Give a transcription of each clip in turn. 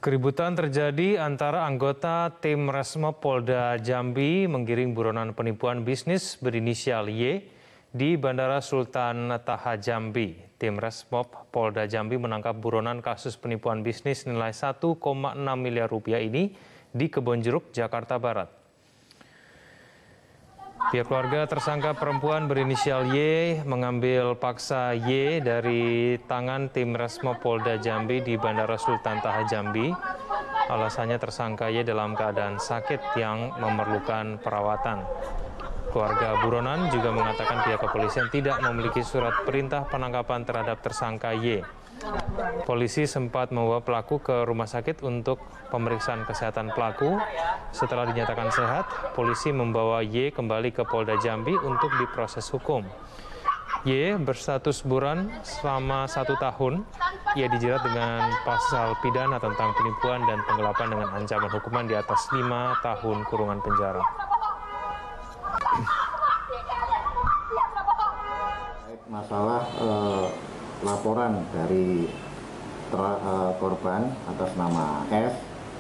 Keributan terjadi antara anggota tim Resmob Polda Jambi menggiring buronan penipuan bisnis berinisial Y di Bandara Sultan Taha Jambi. Tim Resmob Polda Jambi menangkap buronan kasus penipuan bisnis nilai 1,6 miliar rupiah ini di Kebonjeruk, Jakarta Barat. Pihak keluarga tersangka perempuan berinisial Y mengambil paksa Y dari tangan tim Resmob Polda Jambi di Bandara Sultan Taha Jambi. Alasannya tersangka Y dalam keadaan sakit yang memerlukan perawatan. Keluarga buronan juga mengatakan pihak kepolisian tidak memiliki surat perintah penangkapan terhadap tersangka Y. Polisi sempat membawa pelaku ke rumah sakit untuk pemeriksaan kesehatan pelaku. Setelah dinyatakan sehat, polisi membawa Y kembali ke Polda Jambi untuk diproses hukum. Y berstatus buron selama 1 tahun. Ia dijerat dengan pasal pidana tentang penipuan dan penggelapan dengan ancaman hukuman di atas 5 tahun kurungan penjara. Masalah laporan dari korban atas nama F,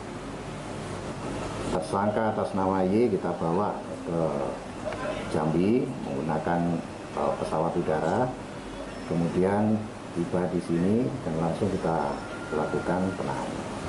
tersangka atas nama Y kita bawa ke Jambi menggunakan pesawat udara, kemudian tiba di sini dan langsung kita lakukan penahanan.